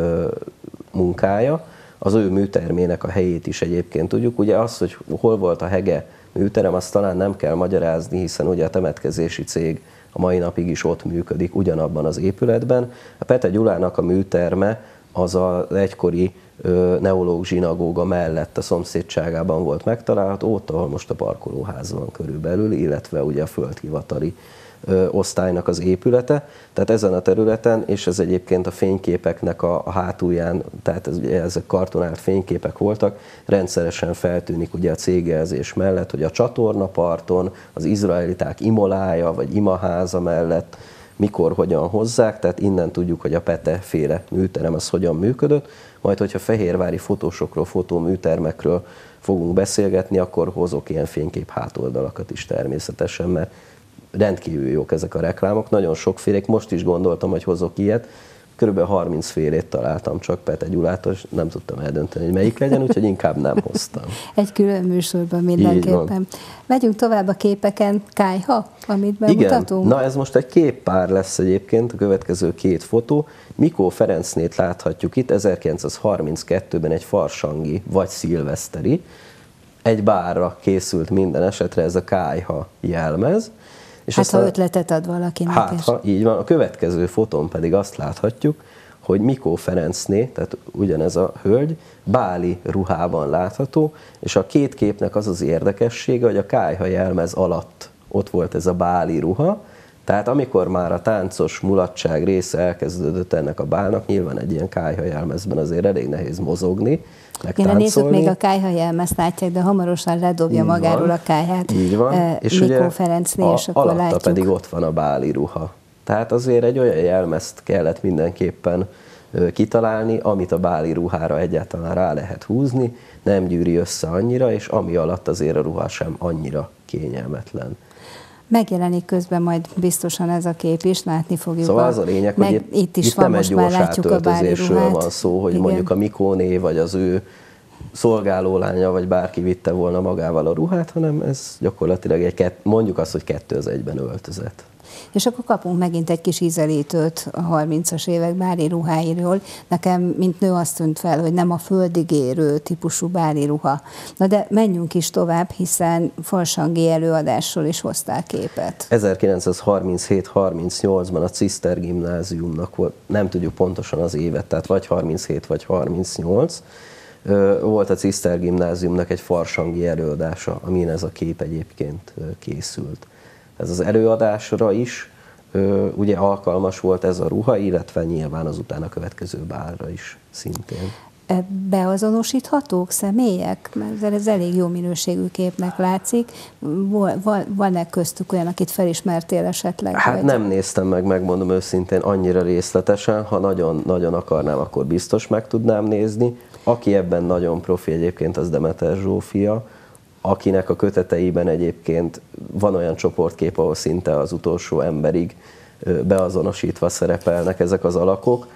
munkája. Az ő műtermének a helyét is egyébként tudjuk. Ugye az, hogy hol volt a Hege műterem, azt talán nem kell magyarázni, hiszen ugye a temetkezési cég a mai napig is ott működik, ugyanabban az épületben. A Pete Gyulának a műterme az az egykori neológ zsinagóga mellett a szomszédságában volt megtalálható, ott, ahol most a parkolóház van körülbelül, illetve ugye a földhivatali osztálynak az épülete. Tehát ezen a területen, és ez egyébként a fényképeknek a hátulján, tehát ezek kartonált fényképek voltak, rendszeresen feltűnik ugye a cégjelzés mellett, hogy a csatornaparton, az izraeliták imolája vagy imaháza mellett mikor, hogyan hozzák, tehát innen tudjuk, hogy a Pete féle műterem az hogyan működött. Majd, hogyha fehérvári fotósokról, fotóműtermekről fogunk beszélgetni, akkor hozok ilyen fénykép hátoldalakat is természetesen, mert rendkívül jók ezek a reklámok, nagyon sokfélek, most is gondoltam, hogy hozok ilyet, körülbelül 30 félét találtam csak Pete Gyulától, és nem tudtam eldönteni, hogy melyik legyen, úgyhogy inkább nem hoztam. Egy külön műsorban mindenképpen. Megyünk tovább a képeken. Kályha, amit bemutatunk? Igen, na ez most egy képpár lesz egyébként, a következő két fotó. Mikó Ferencnét láthatjuk itt, 1932-ben egy farsangi vagy szilveszteri. Egy bárra készült minden esetre ez a Kályha jelmez. És hát, ha ötletet ad valakinek. Hát, ha így van. A következő fotón pedig azt láthatjuk, hogy Mikó Ferencné, tehát ugyanez a hölgy, báli ruhában látható, és a két képnek az az érdekessége, hogy a Kályha jelmez alatt ott volt ez a báli ruha, tehát amikor már a táncos mulatság része elkezdődött ennek a bálnak, nyilván egy ilyen Kályha jelmezben azért elég nehéz mozogni, meg táncolni. Nézzük, még a Kályha jelmezt látják, de hamarosan ledobja így magáról van, a kályhát. Így van. És Mikó Ferencné, és akkor alatta látjuk. pedig ott van a báli ruha. Tehát azért egy olyan jelmezt kellett mindenképpen kitalálni, amit a báli ruhára egyáltalán rá lehet húzni, nem gyűri össze annyira, és ami alatt azért a ruha sem annyira kényelmetlen. Megjelenik közben majd biztosan ez a kép is, látni fogjuk. Szóval az a lényeg, hogy itt van, nem egy gyors átöltözésről van szó, hogy igen, mondjuk a Mikóné vagy az ő szolgálólánya, vagy bárki vitte volna magával a ruhát, hanem ez gyakorlatilag mondjuk azt, hogy 2 az 1-ben öltözet. És akkor kapunk megint egy kis ízelítőt a 30-as évek báli ruháiról. Nekem, mint nő, azt tűnt fel, hogy nem a földig érő típusú báli ruha. Na de menjünk is tovább, hiszen farsangi előadásról is hoztál képet. 1937-38-ban a Ciszter gimnáziumnak volt, nem tudjuk pontosan az évet, tehát vagy 37 vagy 38, volt a Ciszter gimnáziumnak egy farsangi előadása, amin ez a kép egyébként készült. Ez az előadásra is ugye alkalmas volt ez a ruha, illetve nyilván azután a következő bálra is szintén. Beazonosíthatók személyek? Mert ez elég jó minőségű képnek látszik. Van-e köztük olyan, akit felismertél esetleg? Hát vagy? Nem néztem meg, megmondom őszintén, annyira részletesen. Ha nagyon akarnám, akkor biztos meg tudnám nézni. Aki ebben nagyon profi egyébként, az Demeter Zsófia, akinek a köteteiben egyébként van olyan csoportkép, ahol szinte az utolsó emberig beazonosítva szerepelnek ezek az alakok.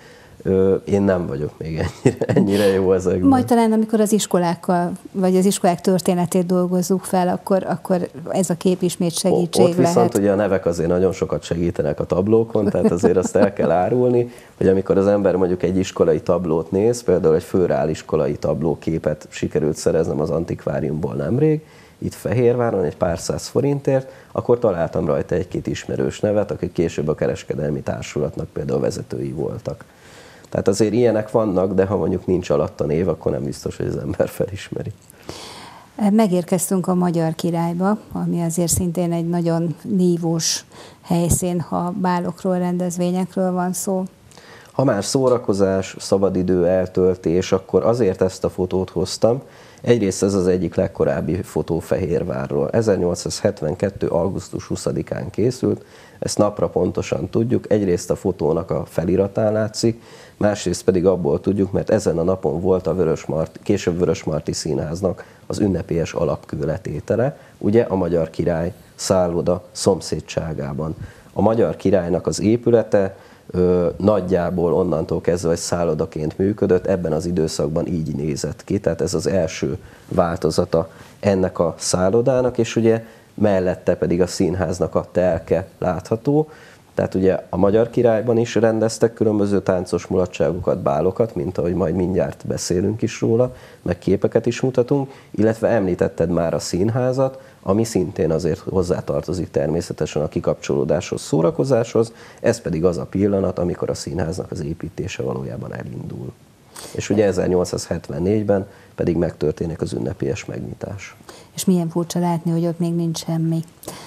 Én nem vagyok még ennyire jó ezekben. Majd talán, amikor az iskolákkal, vagy az iskolák történetét dolgozzuk fel, akkor ez a kép ismét segítség Ott viszont lehet. ugye a nevek azért nagyon sokat segítenek a tablókon, tehát azért azt el kell árulni, hogy amikor az ember mondjuk egy iskolai tablót néz, például egy főreál iskolai tablóképet sikerült szereznem az antikváriumból nemrég, itt Fehérváron egy pár száz forintért, akkor találtam rajta egy-két ismerős nevet, akik később a kereskedelmi társulatnak például vezetői voltak. Tehát azért ilyenek vannak, de ha mondjuk nincs alatta név, akkor nem biztos, hogy az ember felismeri. Megérkeztünk a Magyar Királyba, ami azért szintén egy nagyon nívós helyszín, ha bálokról, rendezvényekről van szó. Ha már szórakozás, szabadidő eltöltés, akkor azért ezt a fotót hoztam. Egyrészt ez az egyik legkorábbi fotó Fehérvárról. 1872. augusztus 20-án készült, ezt napra pontosan tudjuk. Egyrészt a fotónak a feliratán látszik, másrészt pedig abból tudjuk, mert ezen a napon volt a később Vörösmarty Színháznak az ünnepélyes alapkőletétele, ugye a Magyar Király szálloda szomszédságában. A Magyar Királynak az épülete nagyjából onnantól kezdve, hogy szállodaként működött, ebben az időszakban így nézett ki, tehát ez az első változata ennek a szállodának, és ugye mellette pedig a színháznak a telke látható, tehát ugye a Magyar Királyban is rendeztek különböző táncos mulatságokat, bálokat, mint ahogy majd mindjárt beszélünk is róla, meg képeket is mutatunk, illetve említetted már a színházat, ami szintén azért hozzátartozik természetesen a kikapcsolódáshoz, szórakozáshoz, ez pedig az a pillanat, amikor a színháznak az építése valójában elindul. És ugye 1874-ben pedig megtörténik az ünnepélyes megnyitás. És milyen furcsa látni, hogy ott még nincs semmi.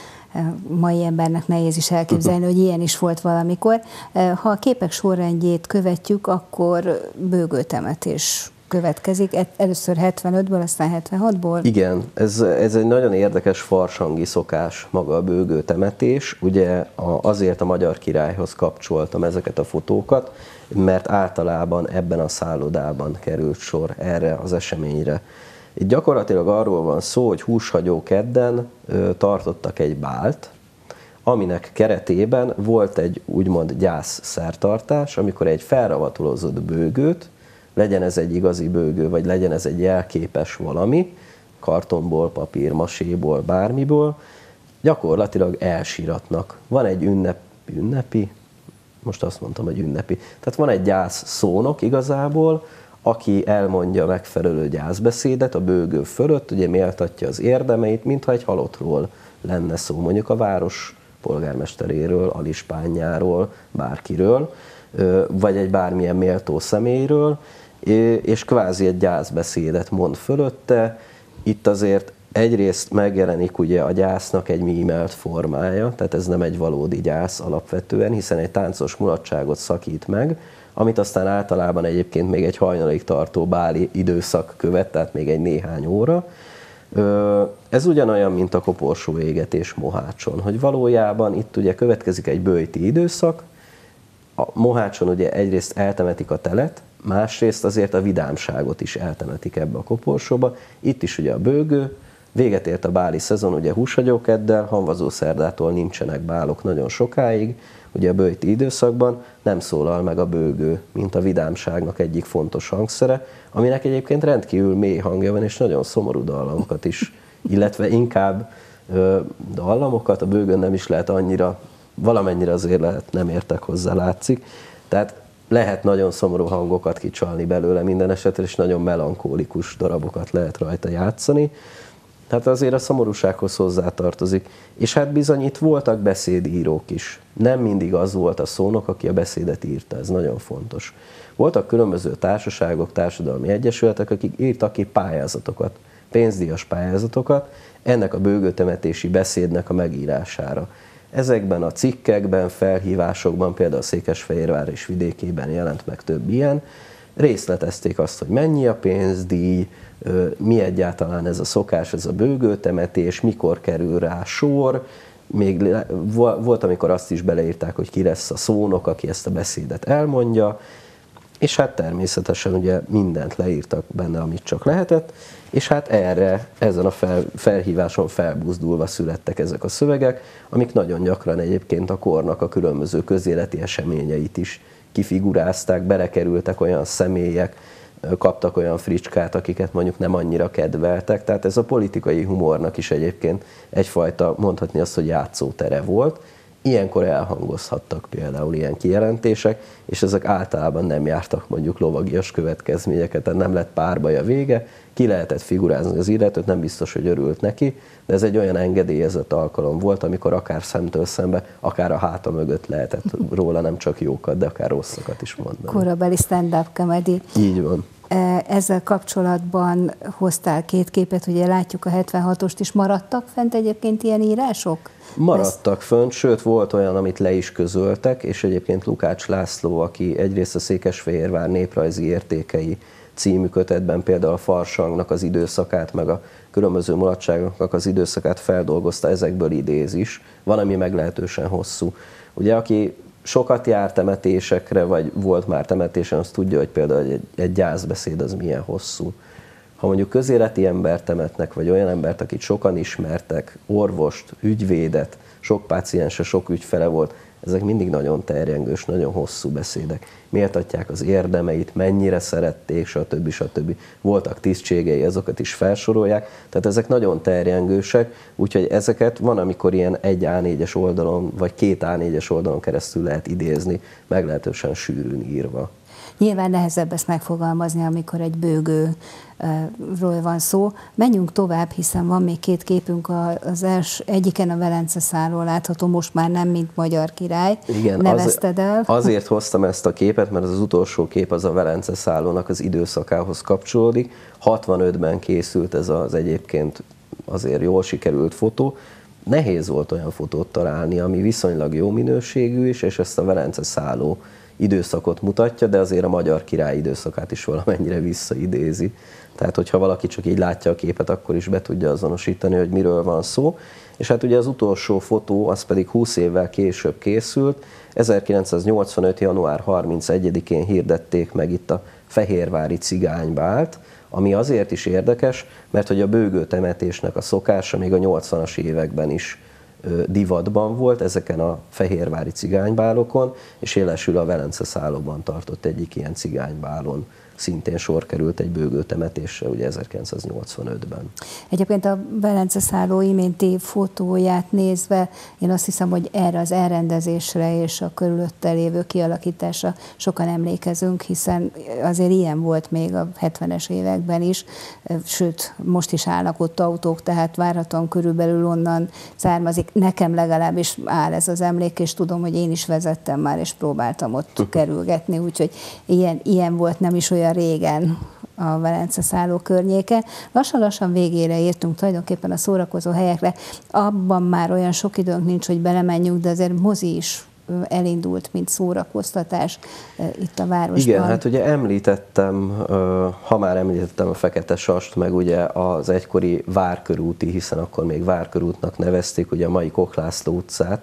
Mai embernek nehéz is elképzelni, hogy ilyen is volt valamikor. Ha a képek sorrendjét követjük, akkor bőgőtemetés következik, először 75-ből, aztán 76-ból. Igen, ez egy nagyon érdekes farsangi szokás maga a bőgőtemetés. Ugye azért a Magyar Királyhoz kapcsoltam ezeket a fotókat, mert általában ebben a szállodában került sor erre az eseményre. Itt gyakorlatilag arról van szó, hogy húshagyó kedden tartottak egy bált, aminek keretében volt egy úgymond gyászszertartás, amikor egy felravatolozott bőgőt, legyen ez egy igazi bőgő, vagy legyen ez egy jelképes valami, kartonból, papír, maséból, bármiből, gyakorlatilag elsíratnak. Van egy ünnepi, most azt mondtam, hogy ünnepi, tehát van egy gyász szónok igazából, aki elmondja megfelelő gyászbeszédet a bőgő fölött, ugye méltatja az érdemeit, mintha egy halottról lenne szó, mondjuk a város polgármesteréről, alispánjáról, bárkiről, vagy egy bármilyen méltó személyről, és kvázi egy gyászbeszédet mond fölötte. Itt azért egyrészt megjelenik ugye a gyásznak egy mímelt formája, tehát ez nem egy valódi gyász alapvetően, hiszen egy táncos mulatságot szakít meg, amit aztán általában egyébként még egy hajnalig tartó báli időszak követ, tehát még egy néhány óra. Ez ugyanolyan, mint a koporsó égetés Mohácson, hogy valójában itt ugye következik egy böjti időszak, a Mohácson ugye egyrészt eltemetik a telet, másrészt azért a vidámságot is eltemetik ebbe a koporsóba. Itt is ugye a bőgő, véget ért a báli szezon, ugye húshagyókeddel, hamvazószerdától nincsenek bálok nagyon sokáig, ugye a böjti időszakban nem szólal meg a bőgő, mint a vidámságnak egyik fontos hangszere, aminek egyébként rendkívül mély hangja van, és nagyon szomorú dallamokat is, illetve inkább dallamokat, a bőgőn nem is lehet annyira, valamennyire azért lehet, nem értek hozzá, látszik. Tehát lehet nagyon szomorú hangokat kicsalni belőle minden esetre, és nagyon melankólikus darabokat lehet rajta játszani. Tehát azért a szomorúsághoz hozzátartozik. És hát bizony itt voltak beszédírók is. Nem mindig az volt a szónok, aki a beszédet írta, ez nagyon fontos. Voltak különböző társaságok, társadalmi egyesületek, akik írtak ki pályázatokat, pénzdíjas pályázatokat ennek a bőgőtemetési beszédnek a megírására. Ezekben a cikkekben, felhívásokban, például Székesfehérvár és vidékében jelent meg több ilyen, részletezték azt, hogy mennyi a pénzdíj, mi egyáltalán ez a szokás, ez a bőgőtemetés, mikor kerül rá sor. Még volt, amikor azt is beleírták, hogy ki lesz a szónok, aki ezt a beszédet elmondja, és hát természetesen ugye mindent leírtak benne, amit csak lehetett, és hát erre, ezen a felhíváson felbuzdulva születtek ezek a szövegek, amik nagyon gyakran egyébként a kornak a különböző közéleti eseményeit is kifigurázták, belekerültek olyan személyek, kaptak olyan fricskát, akiket mondjuk nem annyira kedveltek. Tehát ez a politikai humornak is egyébként egyfajta, mondhatni azt, hogy játszótere volt. Ilyenkor elhangozhattak például ilyen kijelentések, és ezek általában nem jártak mondjuk lovagias következményeket, tehát nem lett párbaj a vége, ki lehetett figurázni az illetőt, nem biztos, hogy örült neki, de ez egy olyan engedélyezett alkalom volt, amikor akár szemtől szembe, akár a háta mögött lehetett róla nem csak jókat, de akár rosszakat is mondani. Korabeli stand-up comedy. Így van. Ezzel kapcsolatban hoztál két képet, ugye látjuk a 76-ost is, maradtak fent egyébként ilyen írások? Maradtak fönt, sőt volt olyan, amit le is közöltek, és egyébként Lukács László, aki egyrészt a Székesfehérvár néprajzi értékei című kötetben például a farsangnak az időszakát, meg a különböző mulatságoknak az időszakát feldolgozta, ezekből idéz is. Van, ami meglehetősen hosszú. Ugye, aki sokat jár temetésekre, vagy volt már temetésen, az tudja, hogy például egy gyászbeszéd az milyen hosszú. Ha mondjuk közéleti embert temetnek, vagy olyan embert, akit sokan ismertek, orvost, ügyvédet, sok páciense, sok ügyfele volt, ezek mindig nagyon terjengős, nagyon hosszú beszédek. Méltatják az érdemeit, mennyire szerették, stb. Voltak tisztségei, azokat is felsorolják. Tehát ezek nagyon terjengősek, úgyhogy ezeket van, amikor ilyen egy A4-es oldalon, vagy két A4-es oldalon keresztül lehet idézni, meglehetősen sűrűn írva. Nyilván nehezebb ezt megfogalmazni, amikor egy bőgőről van szó. Menjünk tovább, hiszen van még két képünk, egyiken a Velence szálról látható, most már nem, mint magyar király. Igen, nevezted el. Azért hoztam ezt a képet, mert az utolsó kép az a Velence szállónak az időszakához kapcsolódik. 65-ben készült ez az egyébként azért jól sikerült fotó. Nehéz volt olyan fotót találni, ami viszonylag jó minőségű is, és ezt a Velence szálló időszakot mutatja, de azért a magyar király időszakát is valamennyire visszaidézi. Tehát, hogyha valaki csak így látja a képet, akkor is be tudja azonosítani, hogy miről van szó. És hát ugye az utolsó fotó, az pedig 20 évvel később készült. 1985. január 31-én hirdették meg itt a fehérvári cigánybált, ami azért is érdekes, mert hogy a bőgőtemetésnek a szokása még a 80-as években is divatban volt ezeken a fehérvári cigánybálokon, és élesül a Velence szállóban tartott egyik ilyen cigánybálon szintén sor került egy bőgőtemetésre, ugye 1985-ben. Egyébként a Velence szálló iménti fotóját nézve, én azt hiszem, hogy erre az elrendezésre és a körülötte lévő kialakításra sokan emlékezünk, hiszen azért ilyen volt még a 70-es években is, sőt, most is állnak ott autók, tehát várhatóan körülbelül onnan származik. Nekem legalábbis áll ez az emlék, és tudom, hogy én is vezettem már, és próbáltam ott kerülgetni, úgyhogy ilyen volt nem is olyan régen a Velence szálló környéke. Lassan-lassan végére értünk tulajdonképpen a szórakozó helyekre. Abban már olyan sok időnk nincs, hogy belemenjünk, de azért mozi is elindult, mint szórakoztatás itt a városban. Igen, hát ugye említettem, ha már említettem a Fekete Sast, meg ugye az egykori Várkörúti, hiszen akkor még Várkörútnak nevezték, ugye a mai Koch László utcát,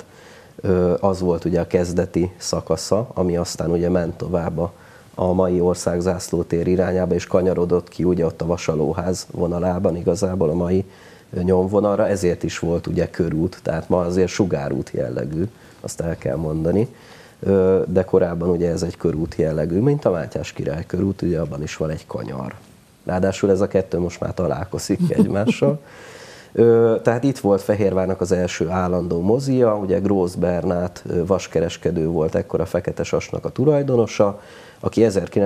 az volt ugye a kezdeti szakasza, ami aztán ugye ment tovább a mai Országzászlótér irányába, és kanyarodott ki ugye ott a Vasalóház vonalában igazából a mai nyomvonalra, ezért is volt ugye körút, tehát ma azért sugárút jellegű, azt el kell mondani, de korábban ugye ez egy körút jellegű, mint a Mátyás király körút, ugye abban is van egy kanyar. Ráadásul ez a kettő most már találkozik egymással. Tehát itt volt Fehérvárnak az első állandó mozia, ugye Grósz Bernát vaskereskedő volt ekkor a Fekete Sasnak a tulajdonosa, aki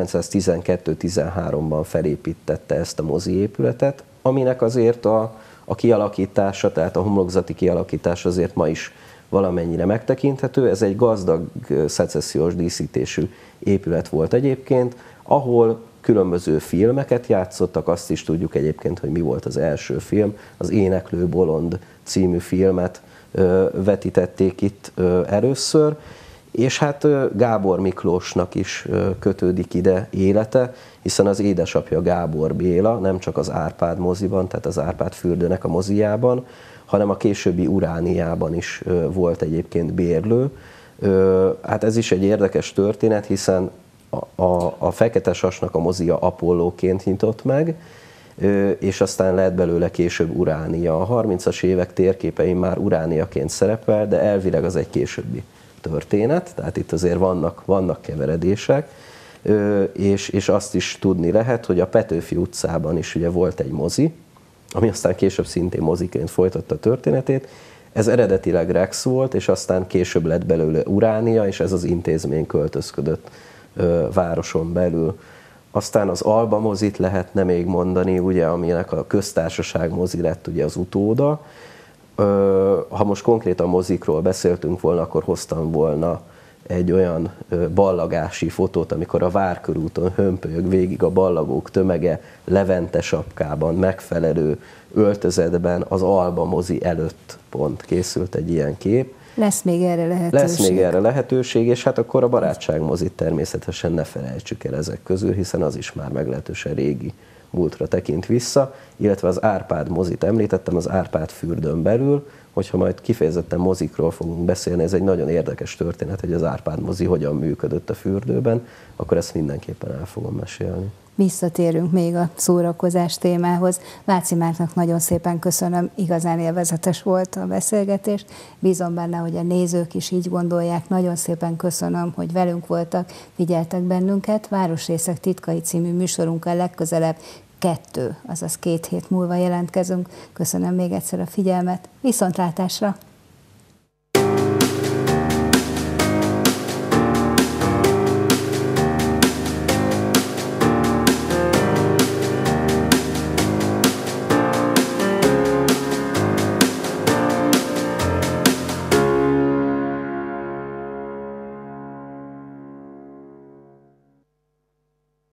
1912-13-ban felépítette ezt a mozi épületet, aminek azért a kialakítása, tehát a homlokzati kialakítás azért ma is valamennyire megtekinthető. Ez egy gazdag szecessziós díszítésű épület volt egyébként, ahol különböző filmeket játszottak, azt is tudjuk egyébként, hogy mi volt az első film, az Éneklő bolond című filmet vetítették itt először, és hát Gábor Miklósnak is kötődik ide élete, hiszen az édesapja Gábor Béla nem csak az Árpád moziban, tehát az Árpád fürdőnek a moziában, hanem a későbbi Urániában is volt egyébként bérlő. Hát ez is egy érdekes történet, hiszen a Fekete Sasnak a mozia Apollóként nyitott meg, és aztán lett belőle később Uránia. A 30-as évek térképein már Urániaként szerepel, de elvileg az egy későbbi történet, tehát itt azért vannak keveredések, és azt is tudni lehet, hogy a Petőfi utcában is ugye volt egy mozi, ami aztán később szintén moziként folytatta a történetét. Ez eredetileg Rex volt, és aztán később lett belőle Uránia, és ez az intézmény költözködött városon belül. Aztán az Alba mozit lehetne még mondani, ugye, aminek a köztársaság mozi lett ugye az utóda. Ha most konkrétan mozikról beszéltünk volna, akkor hoztam volna egy olyan ballagási fotót, amikor a Várkörúton hömpölyög végig a ballagók tömege Levente sapkában, megfelelő öltözetben, az Alba mozi előtt pont készült egy ilyen kép. Lesz még erre lehetőség. És hát akkor a Barátság mozit természetesen ne felejtsük el ezek közül, hiszen az is már meglehetősen régi múltra tekint vissza, illetve az Árpád mozit említettem, az Árpád fürdőn belül, hogyha majd kifejezetten mozikról fogunk beszélni, ez egy nagyon érdekes történet, hogy az Árpád mozi hogyan működött a fürdőben, akkor ezt mindenképpen el fogom mesélni. Visszatérünk még a szórakozás témához. Váci Márknak nagyon szépen köszönöm, igazán élvezetes volt a beszélgetés. Bízom benne, hogy a nézők is így gondolják. Nagyon szépen köszönöm, hogy velünk voltak, figyeltek bennünket. Városrészek titkai című műsorunkkal legközelebb 2 hét múlva jelentkezünk. Köszönöm még egyszer a figyelmet. Viszontlátásra!